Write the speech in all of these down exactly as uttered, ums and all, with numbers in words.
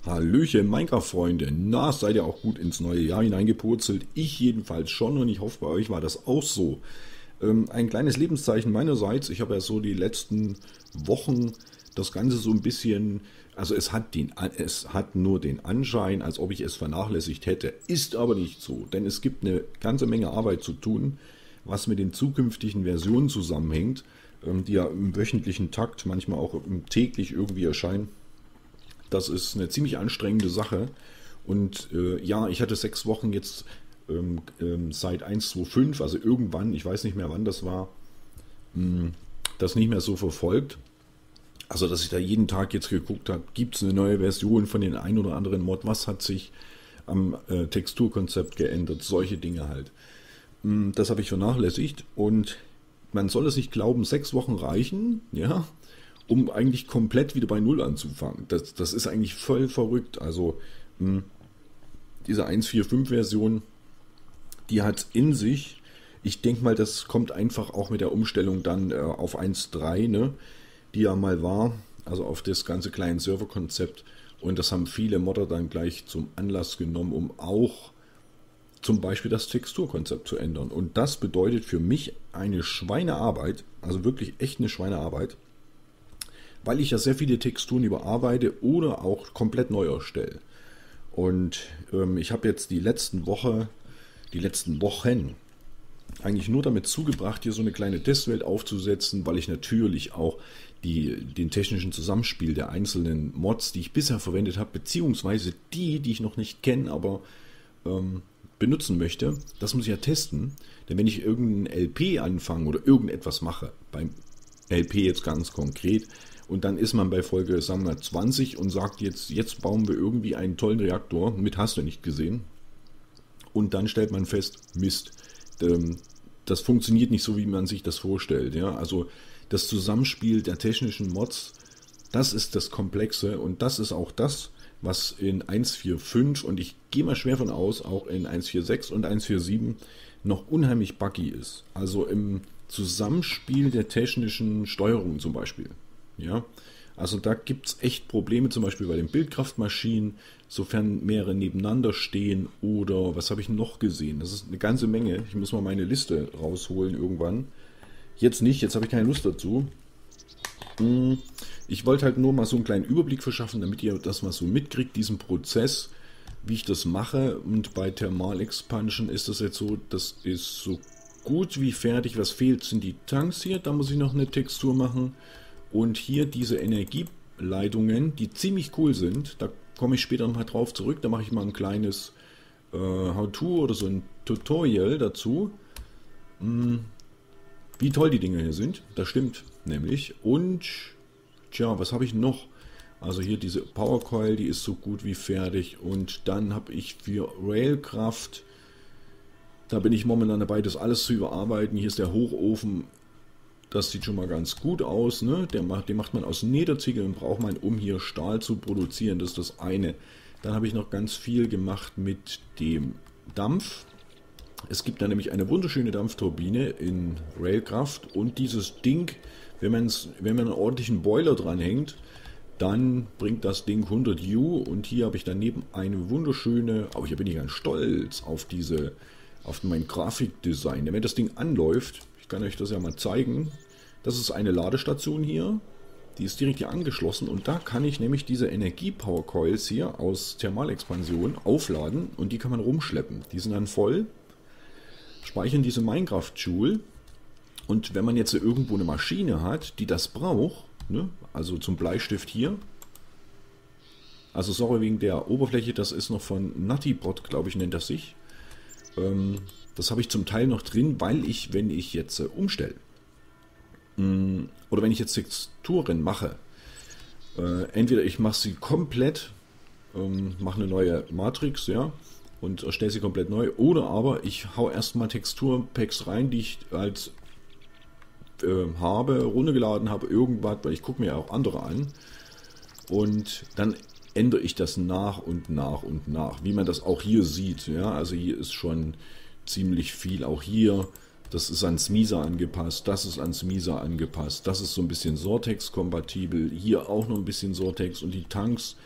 Hallöchen, Minecraft-Freunde. Na, seid ihr auch gut ins neue Jahr hineingepurzelt? Ich jedenfalls schon und ich hoffe, bei euch war das auch so. Ähm, ein kleines Lebenszeichen meinerseits. Ich habe ja so die letzten Wochen das Ganze so ein bisschen, also es hat, den, es hat nur den Anschein, als ob ich es vernachlässigt hätte. Ist aber nicht so, denn es gibt eine ganze Menge Arbeit zu tun, was mit den zukünftigen Versionen zusammenhängt, ähm, die ja im wöchentlichen Takt, manchmal auch täglich irgendwie erscheinen. Das ist eine ziemlich anstrengende Sache. Und äh, ja, ich hatte sechs Wochen jetzt ähm, ähm, seit eins Punkt zwei Punkt fünf, also irgendwann, ich weiß nicht mehr wann das war, mh, das nicht mehr so verfolgt. Also, dass ich da jeden Tag jetzt geguckt habe, gibt es eine neue Version von den ein oder anderen Mod, was hat sich am äh, Texturkonzept geändert, solche Dinge halt. Mh, das habe ich vernachlässigt und man soll es nicht glauben, sechs Wochen reichen, ja, um eigentlich komplett wieder bei Null anzufangen. Das, das ist eigentlich voll verrückt. Also mh, diese eins Punkt vier Punkt fünf Version, die hat in sich, ich denke mal, das kommt einfach auch mit der Umstellung dann äh, auf eins Punkt drei, ne, die ja mal war, also auf das ganze kleine Serverkonzept. Und das haben viele Modder dann gleich zum Anlass genommen, um auch zum Beispiel das Texturkonzept zu ändern. Und das bedeutet für mich eine Schweinearbeit, also wirklich echt eine Schweinearbeit, weil ich ja sehr viele Texturen überarbeite oder auch komplett neu erstelle. Und ähm, ich habe jetzt die letzten Woche, die letzten Wochen eigentlich nur damit zugebracht, hier so eine kleine Testwelt aufzusetzen, weil ich natürlich auch die, den technischen Zusammenspiel der einzelnen Mods, die ich bisher verwendet habe, beziehungsweise die, die ich noch nicht kenne, aber ähm, benutzen möchte, das muss ich ja testen. Denn wenn ich irgendein L P anfange oder irgendetwas mache, beim L P jetzt ganz konkret, und dann ist man bei Folge, sagen wir, zwanzig und sagt jetzt, jetzt bauen wir irgendwie einen tollen Reaktor, mit hast du nicht gesehen. Und dann stellt man fest, Mist, ähm, das funktioniert nicht so, wie man sich das vorstellt. Ja? Also das Zusammenspiel der technischen Mods, das ist das Komplexe und das ist auch das, was in eins Punkt vier Punkt fünf und ich gehe mal schwer von aus, auch in eins Punkt vier Punkt sechs und eins Punkt vier Punkt sieben noch unheimlich buggy ist. Also im Zusammenspiel der technischen Steuerung zum Beispiel. Ja, also da gibt es echt Probleme, zum Beispiel bei den Bildkraftmaschinen, sofern mehrere nebeneinander stehen oder was habe ich noch gesehen? Das ist eine ganze Menge. Ich muss mal meine Liste rausholen irgendwann. Jetzt nicht, jetzt habe ich keine Lust dazu. Ich wollte halt nur mal so einen kleinen Überblick verschaffen, damit ihr das mal so mitkriegt, diesen Prozess, wie ich das mache. Und bei Thermal Expansion ist das jetzt so, das ist so gut wie fertig. Was fehlt, sind die Tanks hier, da muss ich noch eine Textur machen. Und hier diese Energieleitungen, die ziemlich cool sind, da komme ich später nochmal drauf zurück, da mache ich mal ein kleines äh, How-To oder so ein Tutorial dazu, hm, wie toll die Dinger hier sind, das stimmt nämlich. Und, tja, was habe ich noch? Also hier diese Power Coil, die ist so gut wie fertig. Und dann habe ich für Railkraft, da bin ich momentan dabei, das alles zu überarbeiten. Hier ist der Hochofen. Das sieht schon mal ganz gut aus, ne? Der macht, den macht man aus Lederziegeln, braucht man, um hier Stahl zu produzieren. Das ist das eine. Dann habe ich noch ganz viel gemacht mit dem Dampf. Es gibt da nämlich eine wunderschöne Dampfturbine in Railkraft und dieses Ding, wenn, man's, wenn man einen ordentlichen Boiler dranhängt, dann bringt das Ding hundert Joule und hier habe ich daneben eine wunderschöne, aber hier bin ich ganz stolz auf diese, auf mein Grafikdesign. Wenn das Ding anläuft, ich kann euch das ja mal zeigen. Das ist eine Ladestation hier. Die ist direkt hier angeschlossen und da kann ich nämlich diese Energie-Power-Coils hier aus Thermalexpansion aufladen und die kann man rumschleppen. Die sind dann voll, speichern diese Minecraft-Joule und wenn man jetzt irgendwo eine Maschine hat, die das braucht, ne, also zum Bleistift hier, also sorry wegen der Oberfläche, das ist noch von Nuttybot, glaube ich, nennt das sich. Ähm, Das habe ich zum Teil noch drin, weil ich, wenn ich jetzt äh, umstelle mh, oder wenn ich jetzt Texturen mache, äh, entweder ich mache sie komplett, ähm, mache eine neue Matrix, ja, und erstelle sie komplett neu, oder aber ich hau erstmal Texturpacks rein, die ich als äh, habe, runtergeladen habe, irgendwas, weil ich gucke mir ja auch andere an und dann ändere ich das nach und nach und nach, wie man das auch hier sieht, ja, also hier ist schon ziemlich viel, auch hier, das ist ans Misa angepasst, das ist ans Misa angepasst, das ist so ein bisschen Sortex kompatibel, hier auch noch ein bisschen Sortex und die Tanks,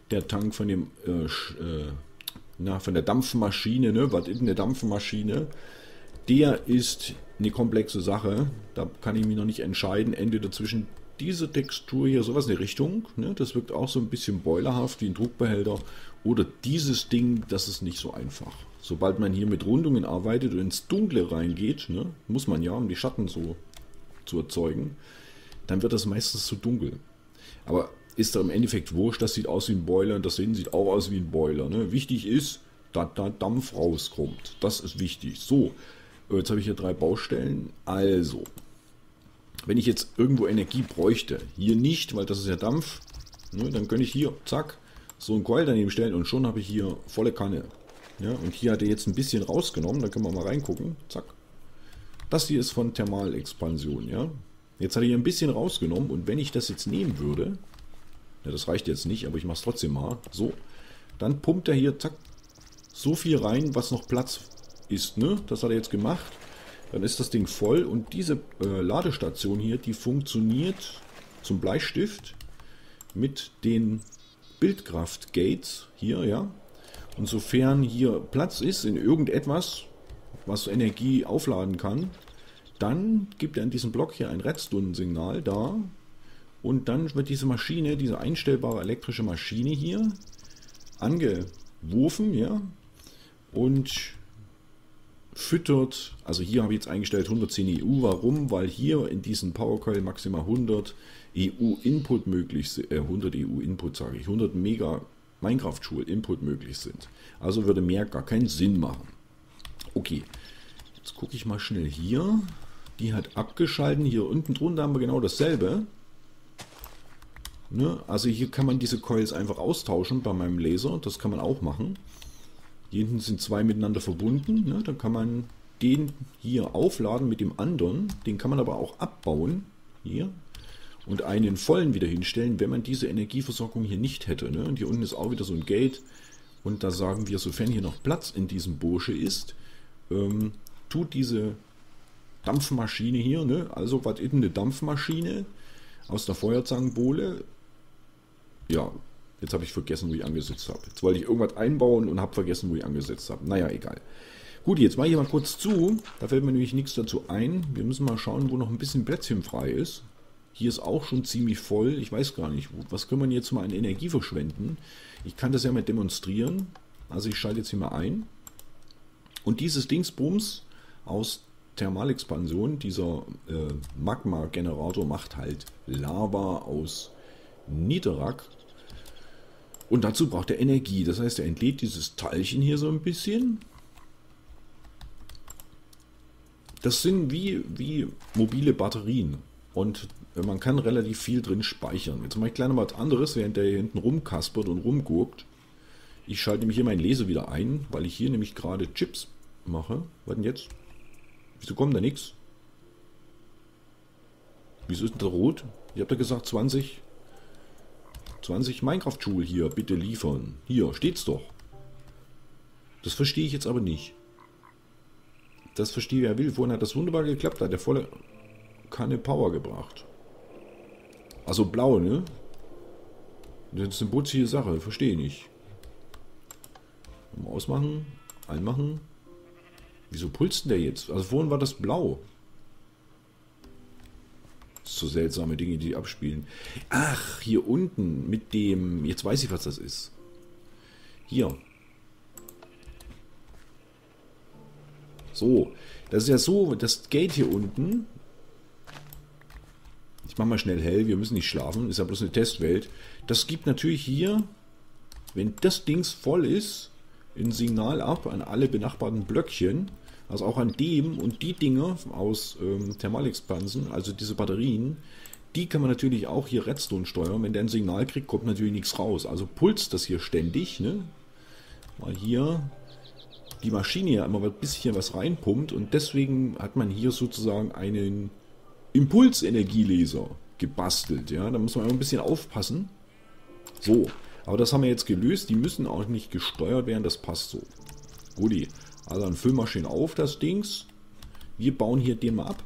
der Tank von dem äh, äh, na, von der Dampfmaschine, ne? Was ist eine Dampfmaschine? Der ist eine komplexe Sache. Da kann ich mich noch nicht entscheiden. Entweder zwischen diese Textur hier, sowas in die Richtung, ne? Das wirkt auch so ein bisschen boilerhaft wie ein Druckbehälter. Oder dieses Ding, das ist nicht so einfach. Sobald man hier mit Rundungen arbeitet und ins Dunkle reingeht, ne? Muss man ja, um die Schatten so zu erzeugen, dann wird das meistens zu dunkel. Aber ist da im Endeffekt wurscht, das sieht aus wie ein Boiler und das Sehen sieht auch aus wie ein Boiler. Ne? Wichtig ist, dass da Dampf rauskommt. Das ist wichtig. So, jetzt habe ich hier drei Baustellen. Also, wenn ich jetzt irgendwo Energie bräuchte, hier nicht, weil das ist ja Dampf, ne? Dann könnte ich hier, zack, so ein Coil daneben stellen und schon habe ich hier volle Kanne. Ja? Und hier hat er jetzt ein bisschen rausgenommen, da können wir mal reingucken. Zack. Das hier ist von Thermalexpansion. Ja? Jetzt hat er hier ein bisschen rausgenommen und wenn ich das jetzt nehmen würde, ja, das reicht jetzt nicht, aber ich mache es trotzdem mal. So, dann pumpt er hier, zack, so viel rein, was noch Platz ist. Ne? Das hat er jetzt gemacht. Dann ist das Ding voll und diese äh, Ladestation hier, die funktioniert zum Bleistift mit den Bildkraftgates hier, ja. Und sofern hier Platz ist in irgendetwas, was Energie aufladen kann, dann gibt er in diesem Block hier ein Redstone-Signal da. Und dann wird diese Maschine, diese einstellbare elektrische Maschine hier angeworfen, ja, und füttert, also hier habe ich jetzt eingestellt hundertzehn E U, warum? Weil hier in diesem Powercoil maximal hundert E U Input möglich sind, äh, hundert E U Input sage ich, hundert Mega Minecraft-Joule Input möglich sind. Also würde mehr gar keinen Sinn machen. Okay, jetzt gucke ich mal schnell hier, die hat abgeschalten, hier unten drunter haben wir genau dasselbe. Ne? Also hier kann man diese Coils einfach austauschen bei meinem Laser, das kann man auch machen. Hier hinten sind zwei miteinander verbunden, ne? Dann kann man den hier aufladen mit dem anderen, den kann man aber auch abbauen, hier, und einen vollen wieder hinstellen, wenn man diese Energieversorgung hier nicht hätte. Ne? Und hier unten ist auch wieder so ein Gate und da sagen wir, sofern hier noch Platz in diesem Bursche ist, ähm, tut diese Dampfmaschine hier, ne? Also was ist eine Dampfmaschine aus der Feuerzangenbowle? Ja, jetzt habe ich vergessen, wo ich angesetzt habe. Jetzt wollte ich irgendwas einbauen und habe vergessen, wo ich angesetzt habe. Naja, egal. Gut, jetzt mache ich mal kurz zu. Da fällt mir nämlich nichts dazu ein. Wir müssen mal schauen, wo noch ein bisschen Plätzchen frei ist. Hier ist auch schon ziemlich voll. Ich weiß gar nicht, was können wir jetzt mal an Energie verschwenden. Ich kann das ja mal demonstrieren. Also ich schalte jetzt hier mal ein. Und dieses Dingsbums aus Thermalexpansion, dieser äh, Magma-Generator macht halt Lava aus Netherrack. Und dazu braucht er Energie. Das heißt, er entlädt dieses Teilchen hier so ein bisschen. Das sind wie, wie mobile Batterien. Und man kann relativ viel drin speichern. Jetzt mache ich gleich noch was anderes, während der hier hinten rumkaspert und rumgurkt. Ich schalte nämlich hier meinen Laser wieder ein, weil ich hier nämlich gerade Chips mache. Was denn jetzt? Wieso kommt da nichts? Wieso ist denn da rot? Ich habe da gesagt zwanzig... zwanzig Minecraft-Joule hier, bitte liefern. Hier, steht's doch. Das verstehe ich jetzt aber nicht. Das verstehe wer will. Vorhin hat das wunderbar geklappt, da hat der volle Kanne Power gebracht. Also blau, ne? Das ist eine putzige Sache, verstehe ich nicht. Mal ausmachen, einmachen. Wieso pulst denn der jetzt? Also vorhin war das blau. So seltsame Dinge, die abspielen. Ach, hier unten mit dem... Jetzt weiß ich, was das ist. Hier. So. Das ist ja so, das Gate hier unten... Ich mache mal schnell hell, wir müssen nicht schlafen. Ist ja bloß eine Testwelt. Das gibt natürlich hier, wenn das Dings voll ist, ein Signal ab an alle benachbarten Blöckchen. Also auch an dem und die Dinger aus ähm, Thermalexpansen, also diese Batterien, die kann man natürlich auch hier Redstone steuern. Wenn der ein Signal kriegt, kommt natürlich nichts raus. Also pulst das hier ständig, ne? Weil hier die Maschine ja immer ein bisschen was reinpumpt und deswegen hat man hier sozusagen einen Impulsenergielaser gebastelt. Ja? Da muss man immer ein bisschen aufpassen. So, aber das haben wir jetzt gelöst. Die müssen auch nicht gesteuert werden, das passt so. Guti. Also dann füllen wir schön auf das Dings. Wir bauen hier den mal ab.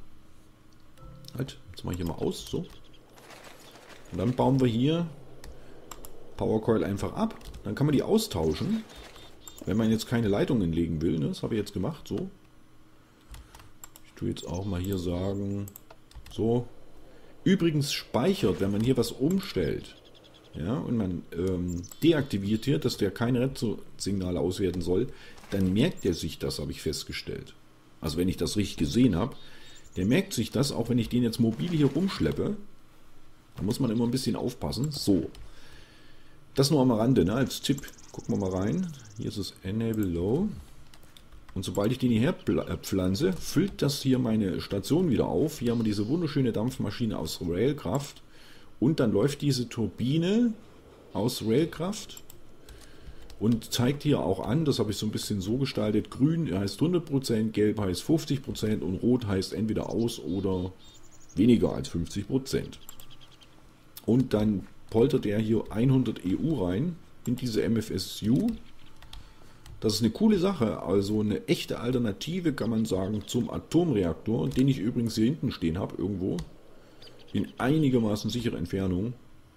Halt, jetzt mache ich hier mal aus. So. Und dann bauen wir hier Powercoil einfach ab. Dann kann man die austauschen, wenn man jetzt keine Leitungen legen will. Ne? Das habe ich jetzt gemacht, so. Ich tue jetzt auch mal hier sagen, so. Übrigens speichert, wenn man hier was umstellt, ja, und man ähm, deaktiviert hier, dass der keine Red-Signale auswerten soll, dann merkt er sich das, habe ich festgestellt. Also wenn ich das richtig gesehen habe, der merkt sich das, auch wenn ich den jetzt mobil hier rumschleppe. Da muss man immer ein bisschen aufpassen. So. Das nur am Rande, ne, als Tipp. Gucken wir mal rein. Hier ist es Enable Low. Und sobald ich den hierher pflanze, füllt das hier meine Station wieder auf. Hier haben wir diese wunderschöne Dampfmaschine aus Railkraft. Und dann läuft diese Turbine aus Railkraft und zeigt hier auch an, das habe ich so ein bisschen so gestaltet, grün heißt hundert Prozent, gelb heißt fünfzig Prozent und rot heißt entweder aus oder weniger als fünfzig Prozent. Und dann poltert er hier hundert E U rein in diese M F S U. Das ist eine coole Sache, also eine echte Alternative, kann man sagen, zum Atomreaktor, den ich übrigens hier hinten stehen habe, irgendwo, in einigermaßen sicherer Entfernung.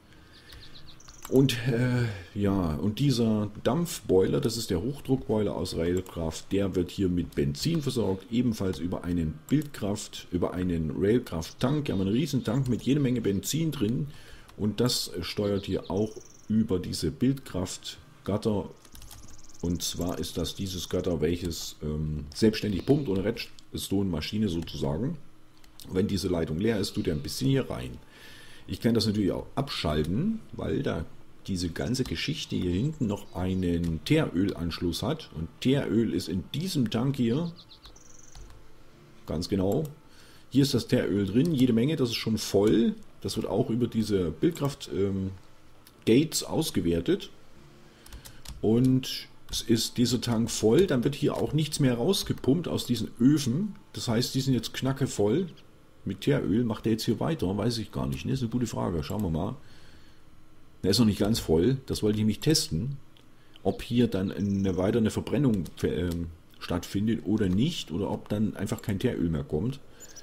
Und äh, ja, und dieser Dampfboiler, das ist der Hochdruckboiler aus Railkraft, der wird hier mit Benzin versorgt, ebenfalls über einen Bildkraft, über einen Railkraft-Tank. Wir haben einen riesen Tank mit jede Menge Benzin drin und das steuert hier auch über diese Bildkraft-Gatter. Und zwar ist das dieses Gatter, welches ähm, selbstständig pumpt, ohne Redstone-Maschine sozusagen. Wenn diese Leitung leer ist, tut er ein bisschen hier rein. Ich kann das natürlich auch abschalten, weil da diese ganze Geschichte hier hinten noch einen Teerölanschluss hat. Und Teeröl ist in diesem Tank hier, ganz genau. Hier ist das Teeröl drin, jede Menge, das ist schon voll. Das wird auch über diese Bildkraft-Gates ähm, ausgewertet. Und es ist dieser Tank voll, dann wird hier auch nichts mehr rausgepumpt aus diesen Öfen. Das heißt, die sind jetzt knackevoll. Mit Teeröl macht er jetzt hier weiter, weiß ich gar nicht. Ne? Das ist eine gute Frage, schauen wir mal. Der ist noch nicht ganz voll, das wollte ich nämlich testen, ob hier dann eine weitere Verbrennung äh, stattfindet oder nicht, oder ob dann einfach kein Teeröl mehr kommt.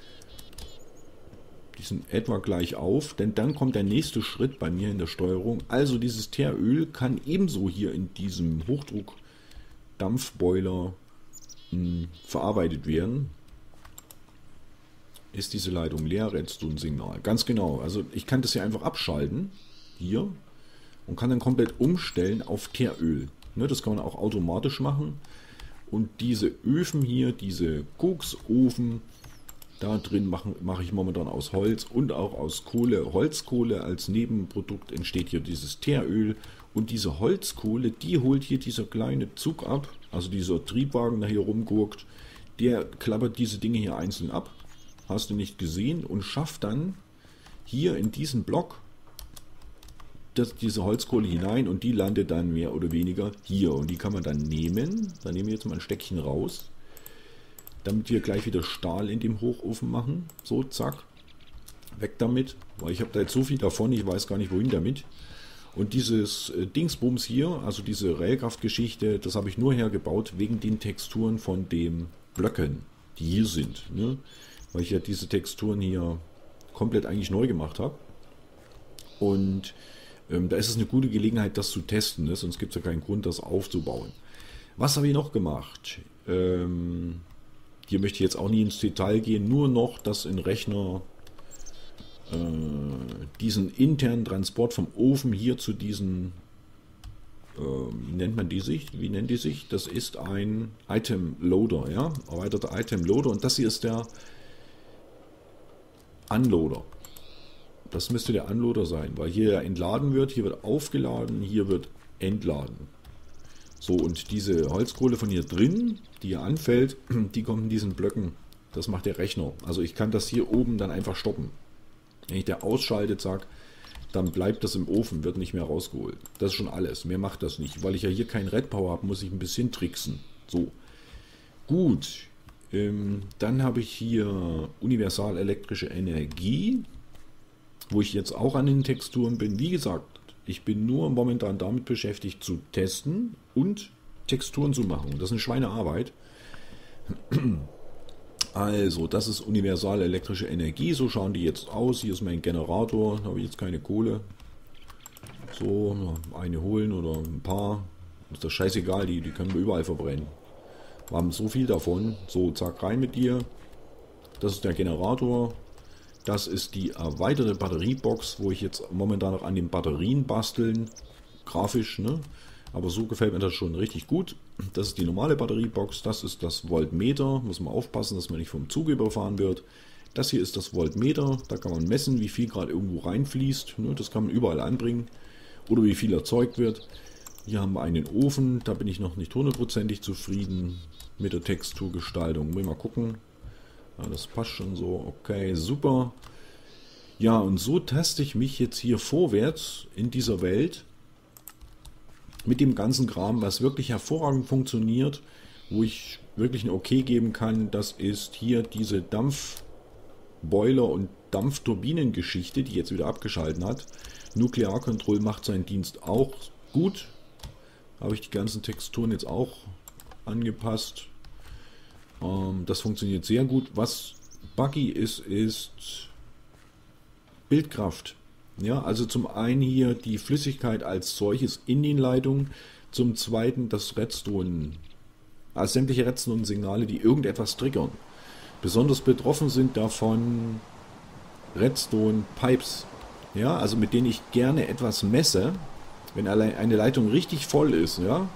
Die sind etwa gleich auf, denn dann kommt der nächste Schritt bei mir in der Steuerung. Also dieses Teeröl kann ebenso hier in diesem Hochdruck-Dampfboiler mh, verarbeitet werden. Ist diese Leitung leer, Redstone-Signal. Ganz genau, also ich kann das hier einfach abschalten, hier, und kann dann komplett umstellen auf Teeröl. Ne, das kann man auch automatisch machen. Und diese Öfen hier, diese Koksofen, da drin mache mach ich momentan aus Holz und auch aus Kohle. Holzkohle als Nebenprodukt entsteht hier dieses Teeröl. Und diese Holzkohle, die holt hier dieser kleine Zug ab, also dieser Triebwagen, der hier rumgurkt, der klappert diese Dinge hier einzeln ab. Hast du nicht gesehen, und schafft dann hier in diesen Block das, diese Holzkohle hinein, und die landet dann mehr oder weniger hier, und die kann man dann nehmen. Dann nehmen wir jetzt mal ein Steckchen raus, damit wir gleich wieder Stahl in dem Hochofen machen. So, zack, weg damit, weil ich habe da jetzt so viel davon, ich weiß gar nicht wohin damit. Und dieses äh, Dingsbums hier, also diese Railkraft-Geschichte, das habe ich nur hergebaut wegen den Texturen von den Blöcken, die hier sind, ne? Weil ich ja diese Texturen hier komplett eigentlich neu gemacht habe. Und ähm, da ist es eine gute Gelegenheit, das zu testen, ne? Sonst gibt es ja keinen Grund, das aufzubauen. Was habe ich noch gemacht? Ähm, hier möchte ich jetzt auch nie ins Detail gehen, nur noch, dass ein Rechner äh, diesen internen Transport vom Ofen hier zu diesen, äh, wie nennt man die sich? Wie nennt die sich? Das ist ein Item Loader, ja, erweiterter Item Loader, und das hier ist der Unloader. Das müsste der Unloader sein, weil hier entladen wird, hier wird aufgeladen, hier wird entladen. So, und diese Holzkohle von hier drin, die hier anfällt, die kommt in diesen Blöcken. Das macht der Rechner. Also ich kann das hier oben dann einfach stoppen. Wenn ich der ausschaltet, sage, dann bleibt das im Ofen, wird nicht mehr rausgeholt. Das ist schon alles. Mehr macht das nicht. Weil ich ja hier keinen Red Power habe, muss ich ein bisschen tricksen. So. Gut. Ähm, dann habe ich hier universal elektrische Energie, wo ich jetzt auch an den Texturen bin. Wie gesagt, ich bin nur momentan damit beschäftigt zu testen und Texturen zu machen. Das ist eine Schweinearbeit. Also, das ist universal elektrische Energie. So schauen die jetzt aus. Hier ist mein Generator. Da habe ich jetzt keine Kohle. So, eine holen oder ein paar. Ist das scheißegal, die, die können wir überall verbrennen. Wir haben so viel davon. So, zack, rein mit dir. Das ist der Generator. Das ist die erweiterte Batteriebox, wo ich jetzt momentan noch an den Batterien basteln. Grafisch, ne? Aber so gefällt mir das schon richtig gut. Das ist die normale Batteriebox. Das ist das Voltmeter. Muss man aufpassen, dass man nicht vom Zug überfahren wird. Das hier ist das Voltmeter. Da kann man messen, wie viel gerade irgendwo reinfließt. Ne? Das kann man überall anbringen. Oder wie viel erzeugt wird. Hier haben wir einen Ofen. Da bin ich noch nicht hundertprozentig zufrieden mit der Texturgestaltung. Muss ich mal gucken. Ja, das passt schon so. Okay, super. Ja, und so teste ich mich jetzt hier vorwärts in dieser Welt mit dem ganzen Kram, was wirklich hervorragend funktioniert, wo ich wirklich ein Okay geben kann. Das ist hier diese Dampfboiler- und Dampfturbinengeschichte, die jetzt wieder abgeschalten hat. Nuclear Control macht seinen Dienst auch gut. Habe ich die ganzen Texturen jetzt auch angepasst. Das funktioniert sehr gut. Was buggy ist, ist Bildkraft. Ja, also zum einen hier die Flüssigkeit als solches in den Leitungen. Zum zweiten das Redstone, also sämtliche Redstone-Signale, die irgendetwas triggern. Besonders betroffen sind davon Redstone-Pipes. Ja, also mit denen ich gerne etwas messe, wenn eine Leitung richtig voll ist, ja.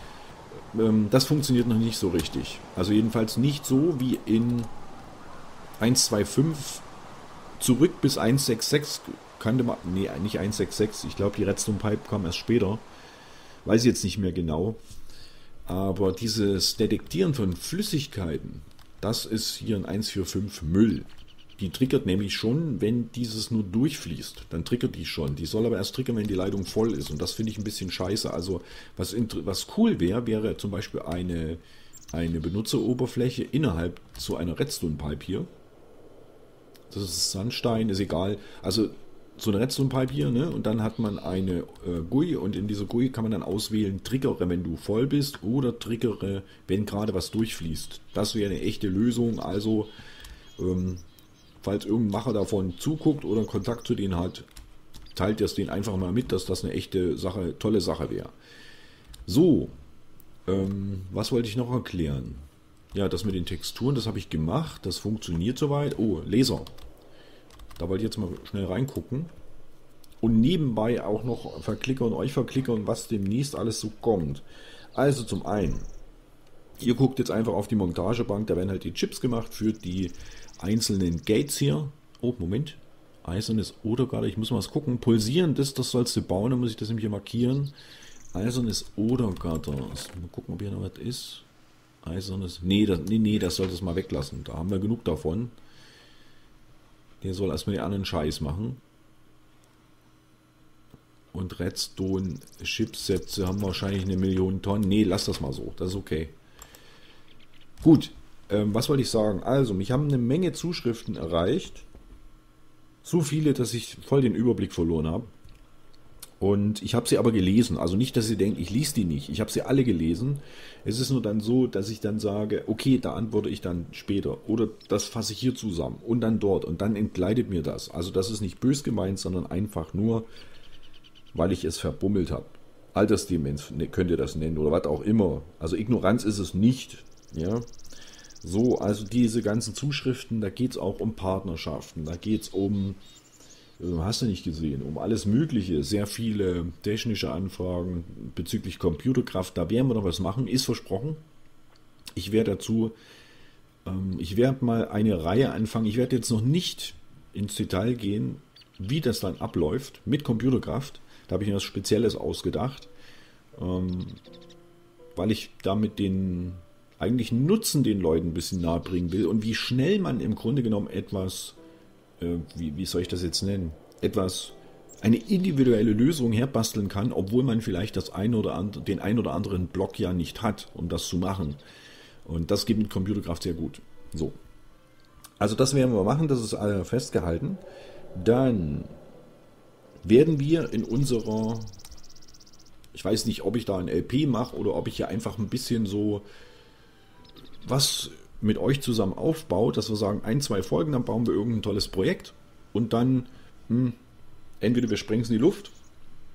Das funktioniert noch nicht so richtig. Also jedenfalls nicht so wie in eins Punkt zwei Punkt fünf zurück bis eins Punkt sechs Punkt sechs kannte man, nee, nicht eins Punkt sechs Punkt sechs, ich glaube die Redstone Pipe kam erst später, weiß ich jetzt nicht mehr genau. Aber dieses Detektieren von Flüssigkeiten, das ist hier in eins Punkt vier Punkt fünf Müll. Die triggert nämlich schon, wenn dieses nur durchfließt. Dann triggert die schon. Die soll aber erst triggern, wenn die Leitung voll ist. Und das finde ich ein bisschen scheiße. Also was, was cool wäre, wäre zum Beispiel eine, eine Benutzeroberfläche innerhalb so einer Redstone-Pipe hier. Das ist Sandstein, ist egal. Also so eine Redstone-Pipe hier, ne? Und dann hat man eine äh, G U I und in dieser G U I kann man dann auswählen, triggere, wenn du voll bist oder triggere, wenn gerade was durchfließt. Das wäre eine echte Lösung. Also ähm, falls irgendein Macher davon zuguckt oder Kontakt zu denen hat, teilt das denen einfach mal mit, dass das eine echte Sache, tolle Sache wäre. So, ähm, was wollte ich noch erklären? Ja, das mit den Texturen, das habe ich gemacht, das funktioniert soweit. Oh, Laser. Da wollte ich jetzt mal schnell reingucken. Und nebenbei auch noch verklickern, euch verklickern, was demnächst alles so kommt. Also zum einen, ihr guckt jetzt einfach auf die Montagebank, da werden halt die Chips gemacht für die einzelnen Gates hier. Oh, Moment. Eisernes Odergatter, ich muss mal was gucken. Pulsierendes, das sollst du bauen, dann muss ich das nämlich hier markieren. Eisernes Odergatter. Mal gucken, ob hier noch was ist. Eisernes. Nee, das, nee, nee, das solltest du mal weglassen. Da haben wir genug davon. Der soll erstmal den anderen Scheiß machen. Und Redstone-Chipsätze haben wahrscheinlich eine Million Tonnen. Nee, lass das mal so. Das ist okay. Gut. Ähm, was wollte ich sagen? Also, mich haben eine Menge Zuschriften erreicht. So viele, dass ich voll den Überblick verloren habe. Und ich habe sie aber gelesen. Also nicht, dass ihr denkt, ich lese die nicht. Ich habe sie alle gelesen. Es ist nur dann so, dass ich dann sage, okay, da antworte ich dann später. Oder das fasse ich hier zusammen. Und dann dort. Und dann entgleitet mir das. Also das ist nicht bös gemeint, sondern einfach nur, weil ich es verbummelt habe. Altersdemenz könnt ihr das nennen oder was auch immer. Also Ignoranz ist es nicht. Ja. So, also diese ganzen Zuschriften, da geht es auch um Partnerschaften. Da geht es um... Hast du nicht gesehen, um alles Mögliche, sehr viele technische Anfragen bezüglich Computerkraft, da werden wir noch was machen, ist versprochen. Ich werde dazu, ähm, ich werde mal eine Reihe anfangen, ich werde jetzt noch nicht ins Detail gehen, wie das dann abläuft mit Computerkraft, da habe ich mir was Spezielles ausgedacht, ähm, weil ich damit den eigentlichen Nutzen den Leuten ein bisschen nahe bringen will und wie schnell man im Grunde genommen etwas Wie, wie soll ich das jetzt nennen, etwas, eine individuelle Lösung herbasteln kann, obwohl man vielleicht das ein oder andere, den ein oder anderen Block ja nicht hat, um das zu machen. Und das geht mit Computerkraft sehr gut. So. Also das werden wir machen, das ist alle festgehalten. Dann werden wir in unserer, ich weiß nicht, ob ich da ein L P mache oder ob ich hier einfach ein bisschen so was mit euch zusammen aufbaut, dass wir sagen, ein, zwei Folgen, dann bauen wir irgendein tolles Projekt und dann hm, entweder wir sprengen es in die Luft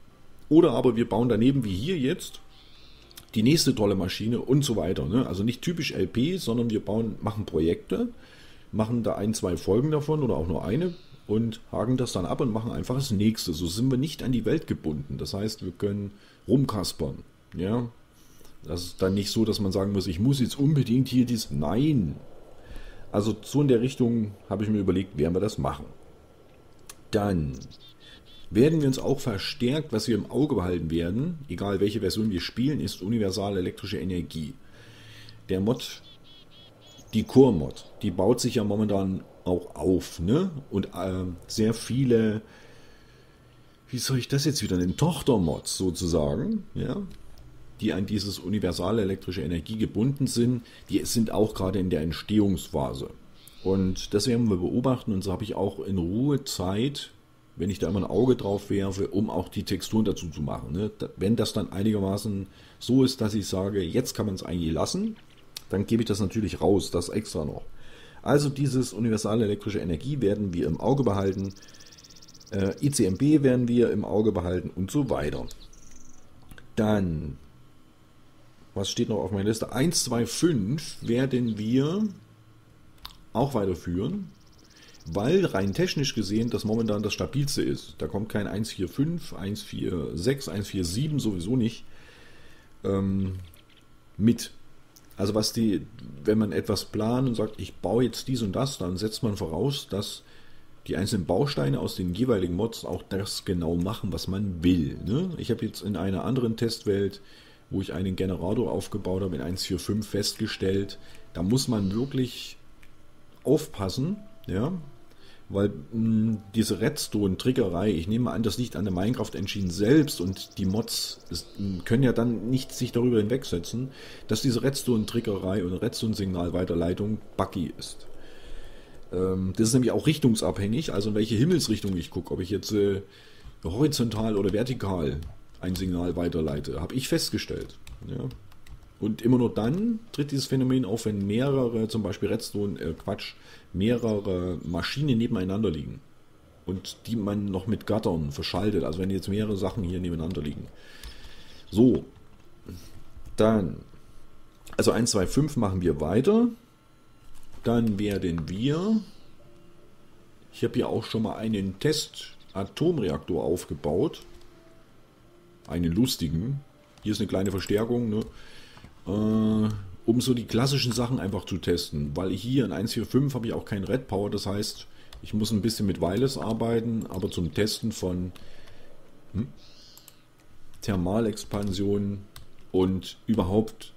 Oder aber wir bauen daneben, wie hier jetzt, die nächste tolle Maschine und so weiter. Ne? Also nicht typisch L P, sondern wir bauen, machen Projekte, machen da ein, zwei Folgen davon oder auch nur eine und haken das dann ab und machen einfach das nächste. So sind wir nicht an die Welt gebunden. Das heißt, wir können rumkaspern. Ja? Das ist dann nicht so, dass man sagen muss, ich muss jetzt unbedingt hier dies. Nein. Also so in der Richtung habe ich mir überlegt, werden wir das machen. Dann werden wir uns auch verstärkt, was wir im Auge behalten werden, egal welche Version wir spielen, ist universale elektrische Energie. Der Mod, die Core-Mod, die baut sich ja momentan auch auf, ne? Und äh, sehr viele, wie soll ich das jetzt wieder nennen, Tochter-Mods sozusagen, ja, die an dieses universale elektrische Energie gebunden sind, die sind auch gerade in der Entstehungsphase. Und das werden wir beobachten und so habe ich auch in Ruhe Zeit, wenn ich da immer ein Auge drauf werfe, um auch die Texturen dazu zu machen. Ne? Wenn das dann einigermaßen so ist, dass ich sage, jetzt kann man es eigentlich lassen, dann gebe ich das natürlich raus, das extra noch. Also dieses universale elektrische Energie werden wir im Auge behalten, äh, I C M B werden wir im Auge behalten und so weiter. Dann, was steht noch auf meiner Liste? eins, zwei, fünf werden wir auch weiterführen, weil rein technisch gesehen das momentan das stabilste ist. Da kommt kein eins vier fünf, eins vier sechs, eins vier sieben sowieso nicht ähm, mit. Also was die, wenn man etwas plant und sagt, ich baue jetzt dies und das, dann setzt man voraus, dass die einzelnen Bausteine aus den jeweiligen Mods auch das genau machen, was man will. Ne? Ich habe jetzt in einer anderen Testwelt, wo ich einen Generator aufgebaut habe in eins vier fünf festgestellt, da muss man wirklich aufpassen, ja, weil mh, diese Redstone-Trickerei, ich nehme an, das liegt an der Minecraft-Engine selbst und die Mods ist, mh, können ja dann nicht sich darüber hinwegsetzen, dass diese Redstone-Trickerei und Redstone-Signal-Weiterleitung buggy ist. Ähm, das ist nämlich auch richtungsabhängig, also in welche Himmelsrichtung ich gucke, ob ich jetzt äh, horizontal oder vertikal ein Signal weiterleite, habe ich festgestellt. Ja. Und immer nur dann tritt dieses Phänomen auf, wenn mehrere, zum Beispiel Redstone, äh Quatsch, mehrere Maschinen nebeneinander liegen. Und die man noch mit Gattern verschaltet. Also wenn jetzt mehrere Sachen hier nebeneinander liegen. So. Dann. Also eins, zwei, fünf machen wir weiter. Dann werden wir. Ich habe hier auch schon mal einen Test-Atomreaktor aufgebaut. Einen lustigen. Hier ist eine kleine Verstärkung, ne? Um so die klassischen Sachen einfach zu testen, weil hier in eins vier fünf habe ich auch kein Red Power, das heißt, ich muss ein bisschen mit Wireless arbeiten, aber zum Testen von hm, Thermalexpansion und überhaupt,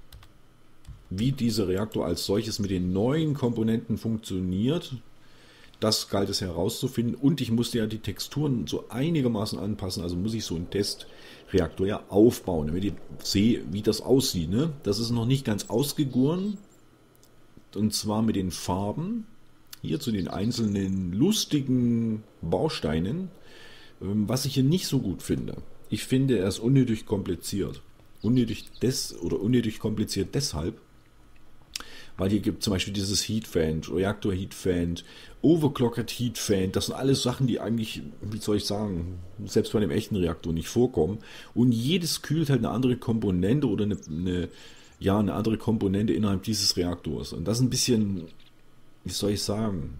wie dieser Reaktor als solches mit den neuen Komponenten funktioniert, das galt es herauszufinden und ich musste ja die Texturen so einigermaßen anpassen, also muss ich so einen Testreaktor ja aufbauen, damit ich sehe, wie das aussieht. Ne? Das ist noch nicht ganz ausgegoren und zwar mit den Farben, hier zu den einzelnen lustigen Bausteinen, was ich hier nicht so gut finde. Ich finde, er ist unnötig kompliziert. Unnötig des oder unnötig kompliziert deshalb, weil hier gibt zum Beispiel dieses Heatfan, Reaktor Heatfan, Overclocked Heatfan, das sind alles Sachen, die eigentlich, wie soll ich sagen, selbst bei einem echten Reaktor nicht vorkommen. Und jedes kühlt halt eine andere Komponente oder eine, eine, ja, eine andere Komponente innerhalb dieses Reaktors. Und das ist ein bisschen, wie soll ich sagen,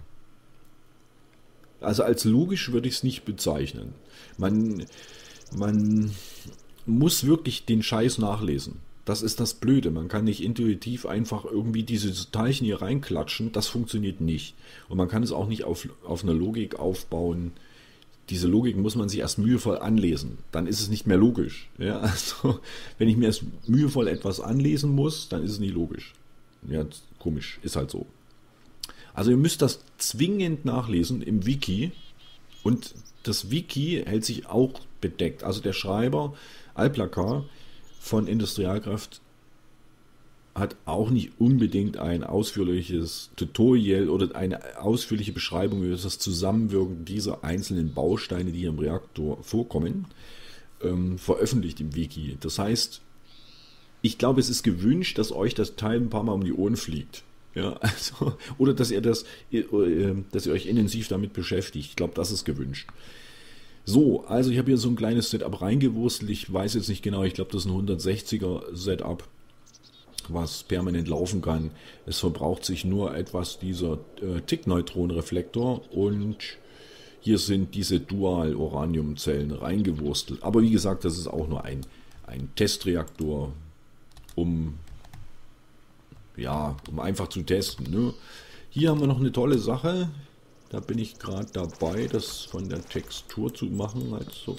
also als logisch würde ich es nicht bezeichnen. Man, man muss wirklich den Scheiß nachlesen. Das ist das Blöde. Man kann nicht intuitiv einfach irgendwie diese Teilchen hier reinklatschen. Das funktioniert nicht. Und man kann es auch nicht auf, auf einer Logik aufbauen. Diese Logik muss man sich erst mühevoll anlesen. Dann ist es nicht mehr logisch. Ja, also, wenn ich mir erst mühevoll etwas anlesen muss, dann ist es nicht logisch. Ja, komisch. Ist halt so. Also ihr müsst das zwingend nachlesen im Wiki. Und das Wiki hält sich auch bedeckt. Also der Schreiber Alplacar von Industrialkraft hat auch nicht unbedingt ein ausführliches Tutorial oder eine ausführliche Beschreibung über das Zusammenwirken dieser einzelnen Bausteine, die hier im Reaktor vorkommen, ähm, veröffentlicht im Wiki. Das heißt, ich glaube, es ist gewünscht, dass euch das Teil ein paar Mal um die Ohren fliegt. Ja, also, oder dass ihr das, dass ihr euch intensiv damit beschäftigt. Ich glaube, das ist gewünscht. So, also ich habe hier so ein kleines Setup reingewurstelt. Ich weiß jetzt nicht genau, ich glaube, das ist ein hundertsechziger Setup, was permanent laufen kann. Es verbraucht sich nur etwas dieser äh, Tick-Neutron-Reflektor und hier sind diese Dual-Uranium-Zellen reingewurstelt. Aber wie gesagt, das ist auch nur ein, ein Testreaktor, um, ja, um einfach zu testen. Ne? Hier haben wir noch eine tolle Sache. Da bin ich gerade dabei, das von der Textur zu machen. Also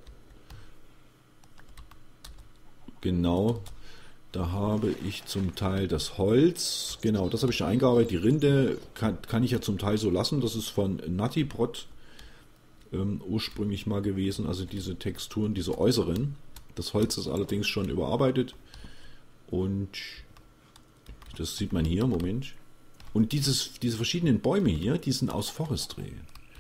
genau, da habe ich zum Teil das Holz. Genau, das habe ich schon eingearbeitet. Die Rinde kann, kann ich ja zum Teil so lassen. Das ist von Natiprot ähm, ursprünglich mal gewesen. Also diese Texturen, diese äußeren. Das Holz ist allerdings schon überarbeitet. Und das sieht man hier, Moment. Und dieses, diese verschiedenen Bäume hier, die sind aus Forestry.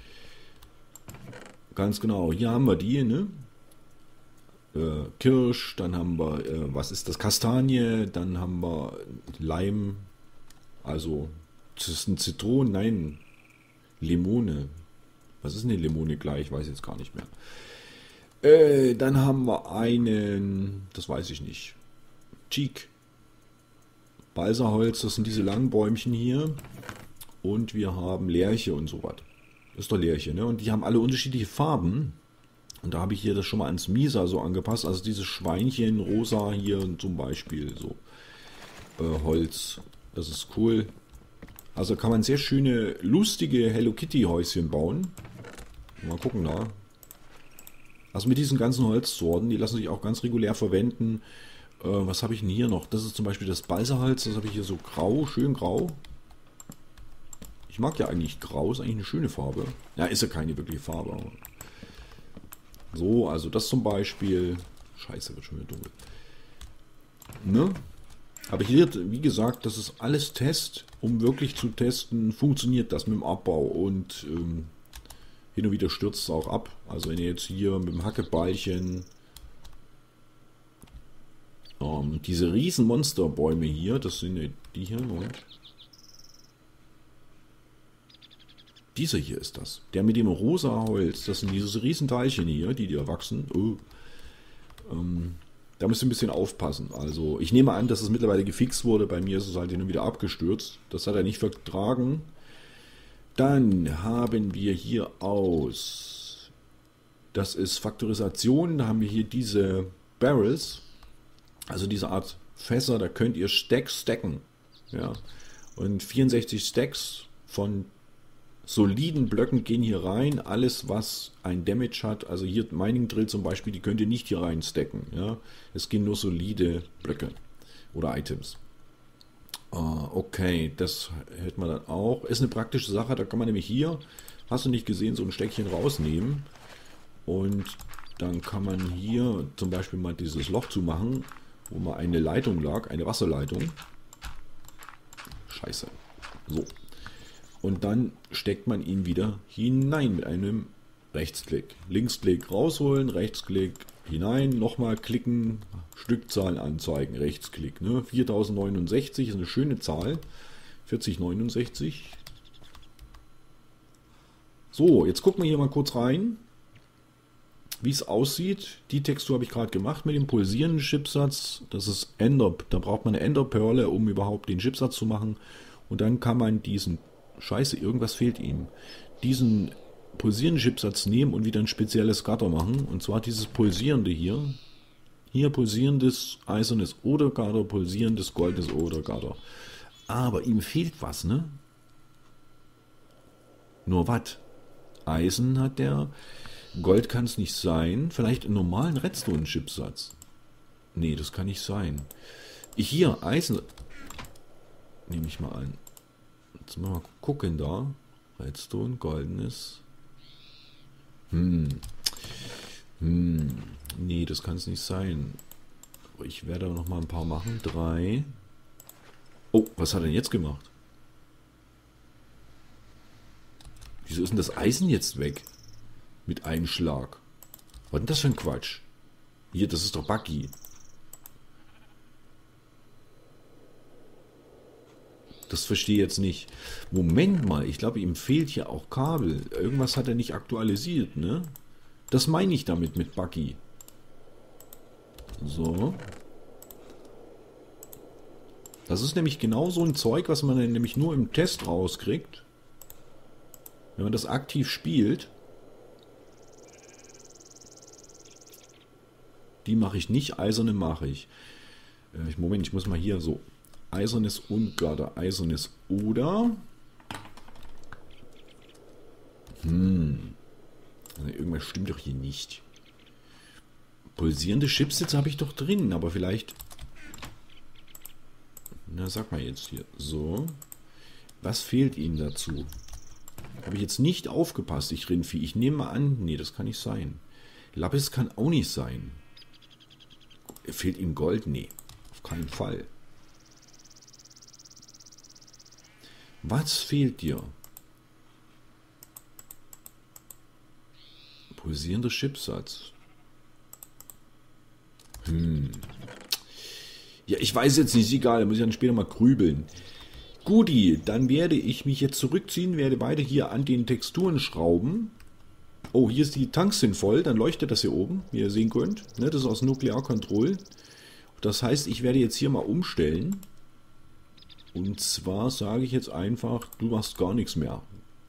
Ganz genau. Hier haben wir die, ne? Äh, Kirsch, dann haben wir, äh, was ist das? Kastanie, dann haben wir Leim, also, das ist ein Zitronen, nein, Limone. Was ist eine Limone gleich? Ich weiß jetzt gar nicht mehr. Äh, dann haben wir einen, das weiß ich nicht, Teak. Balsaholz, das sind diese langen Bäumchen hier. Und wir haben Lärche und so was. Das ist doch Lärche, ne? Und die haben alle unterschiedliche Farben. Und da habe ich hier das schon mal ans Misa so angepasst. Also dieses Schweinchen, rosa hier zum Beispiel, so äh, Holz. Das ist cool. Also kann man sehr schöne, lustige Hello Kitty Häuschen bauen. Mal gucken da. Also mit diesen ganzen Holzsorten, die lassen sich auch ganz regulär verwenden. Was habe ich denn hier noch? Das ist zum Beispiel das Balsaholz. Das habe ich hier so grau, schön grau. Ich mag ja eigentlich grau, ist eigentlich eine schöne Farbe. Ja, ist ja keine wirkliche Farbe. Aber so, also das zum Beispiel. Scheiße, wird schon wieder dunkel. Ne? Aber hier, wie gesagt, das ist alles Test, um wirklich zu testen, funktioniert das mit dem Abbau. Und ähm, hin und wieder stürzt es auch ab. Also wenn ihr jetzt hier mit dem Hackebeilchen Um, diese riesen Monsterbäume hier, das sind die hier, Moment. Dieser hier ist das. Der mit dem rosa Holz, das sind diese riesen Teilchen hier, die da wachsen. Oh. Um, da müsst ihr ein bisschen aufpassen. Also ich nehme an, dass es mittlerweile gefixt wurde. Bei mir ist es halt hin und wieder abgestürzt. Das hat er nicht vertragen. Dann haben wir hier aus, das ist Faktorisation, da haben wir hier diese Barrels. Also diese Art Fässer, da könnt ihr Stacks stacken. Ja. Und vierundsechzig Stacks von soliden Blöcken gehen hier rein. Alles, was ein Damage hat, also hier Mining Drill zum Beispiel, die könnt ihr nicht hier rein stacken. Ja. Es gehen nur solide Blöcke oder Items. Ah, okay, das hält man dann auch. Ist eine praktische Sache, da kann man nämlich hier, hast du nicht gesehen, so ein Steckchen rausnehmen. Und dann kann man hier zum Beispiel mal dieses Loch zumachen, wo mal eine Leitung lag, eine Wasserleitung. Scheiße. So. Und dann steckt man ihn wieder hinein mit einem Rechtsklick. Linksklick rausholen, Rechtsklick hinein, nochmal klicken, Stückzahl anzeigen, Rechtsklick. Ne? viertausendneunundsechzig ist eine schöne Zahl. vierzigneunundsechzig. So, jetzt gucken wir hier mal kurz rein, wie es aussieht. Die Textur habe ich gerade gemacht mit dem pulsierenden Chipsatz. Das ist Ender. Da braucht man eine Enderperle, um überhaupt den Chipsatz zu machen. Und dann kann man diesen, scheiße, irgendwas fehlt ihm, diesen pulsierenden Chipsatz nehmen und wieder ein spezielles Gatter machen. Und zwar dieses pulsierende hier. Hier pulsierendes eisernes Odergatter, pulsierendes goldenes Odergatter. Aber ihm fehlt was, ne? Nur was? Eisen hat der. Gold kann es nicht sein. Vielleicht einen normalen Redstone-Chipsatz. Nee, das kann nicht sein. Hier, Eisen. Nehme ich mal an. Jetzt mal gucken da. Redstone, goldenes. Hm. Hm. Nee, das kann es nicht sein. Aber ich werde noch mal ein paar machen. Drei. Oh, was hat er denn jetzt gemacht? Wieso ist denn das Eisen jetzt weg? Mit einem Schlag. Was ist denn das für ein Quatsch? Hier, das ist doch Buggy. Das verstehe ich jetzt nicht. Moment mal, ich glaube, ihm fehlt hier auch Kabel. Irgendwas hat er nicht aktualisiert, ne? Das meine ich damit mit buggy. So. Das ist nämlich genau so ein Zeug, was man dann nämlich nur im Test rauskriegt. Wenn man das aktiv spielt. Die mache ich nicht, eiserne mache ich. Äh, Moment, ich muss mal hier so. Eisernes und gerade eisernes oder. Hm. Also irgendwas stimmt doch hier nicht. Pulsierende Chipsets habe ich doch drin, aber vielleicht. Na, sag mal jetzt hier. So. Was fehlt Ihnen dazu? Habe ich jetzt nicht aufgepasst, ich Rindvieh. Ich nehme mal an, nee, das kann nicht sein. Lapis kann auch nicht sein. Fehlt ihm Gold? Nee, auf keinen Fall. Was fehlt dir? Pulsierender Chipsatz. Hm. Ja, ich weiß jetzt nicht, egal, da muss ich dann später mal grübeln. Guti, dann werde ich mich jetzt zurückziehen, werde weiter hier an den Texturen schrauben. Oh, hier ist die Tanks sind voll, dann leuchtet das hier oben, wie ihr sehen könnt. Ne, das ist aus Nuclear Control. Das heißt, ich werde jetzt hier mal umstellen. Und zwar sage ich jetzt einfach, du machst gar nichts mehr.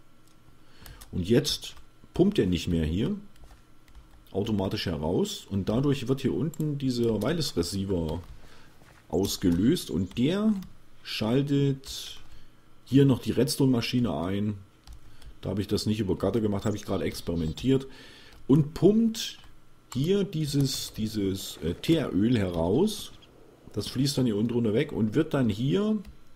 Und jetzt pumpt er nicht mehr hier automatisch heraus. Und dadurch wird hier unten dieser Wireless Receiver ausgelöst. Und der schaltet hier noch die Redstone-Maschine ein. Da habe ich das nicht über Gatter gemacht, habe ich gerade experimentiert. Und pumpt hier dieses, dieses äh, Teeröl heraus. Das fließt dann hier unten drunter weg und wird dann hier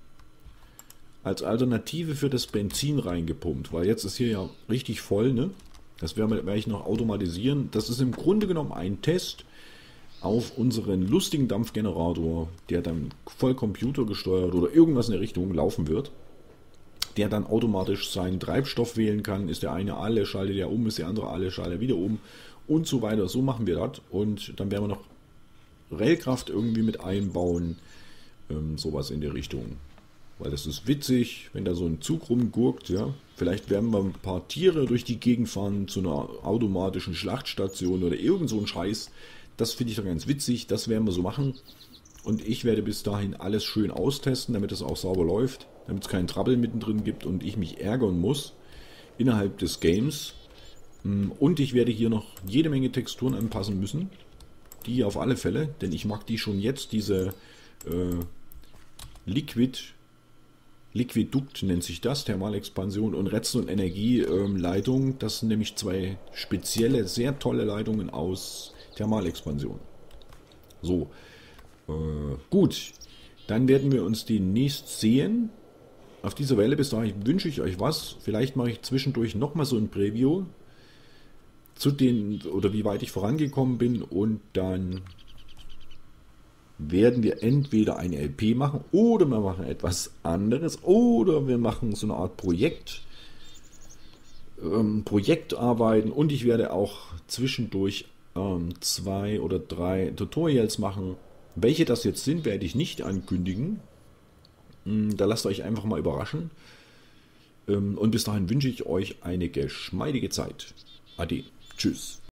als Alternative für das Benzin reingepumpt. Weil jetzt ist hier ja richtig voll, ne? Das werde werd ich noch automatisieren. Das ist im Grunde genommen ein Test auf unseren lustigen Dampfgenerator, der dann voll computergesteuert oder irgendwas in der Richtung laufen wird. Der dann automatisch seinen Treibstoff wählen kann. Ist der eine alle, schaltet er um, ist der andere alle, schaltet er wieder um und so weiter. So machen wir das. Und dann werden wir noch Railkraft irgendwie mit einbauen. Ähm, sowas in der Richtung. Weil das ist witzig, wenn da so ein Zug rumgurkt. Ja. Vielleicht werden wir ein paar Tiere durch die Gegend fahren zu einer automatischen Schlachtstation oder irgend so ein Scheiß. Das finde ich doch ganz witzig. Das werden wir so machen. Und ich werde bis dahin alles schön austesten, damit es auch sauber läuft. Damit es keinen Trouble mittendrin gibt und ich mich ärgern muss innerhalb des Games. Und ich werde hier noch jede Menge Texturen anpassen müssen. Die auf alle Fälle, denn ich mag die schon jetzt, diese äh, Liquid, Liquidukt nennt sich das, Thermalexpansion und Redstone Energieleitung. Ähm, das sind nämlich zwei spezielle, sehr tolle Leitungen aus Thermalexpansion. So, äh, gut, dann werden wir uns demnächst sehen. Auf dieser Welle, bis dahin wünsche ich euch was. Vielleicht mache ich zwischendurch nochmal so ein Preview zu den, oder wie weit ich vorangekommen bin, und dann werden wir entweder eine L P machen oder wir machen etwas anderes oder wir machen so eine Art Projekt, ähm, Projektarbeiten, und ich werde auch zwischendurch ähm, zwei oder drei Tutorials machen. Welche das jetzt sind, werde ich nicht ankündigen. Da lasst euch einfach mal überraschen. Und bis dahin wünsche ich euch eine geschmeidige Zeit. Ade. Tschüss.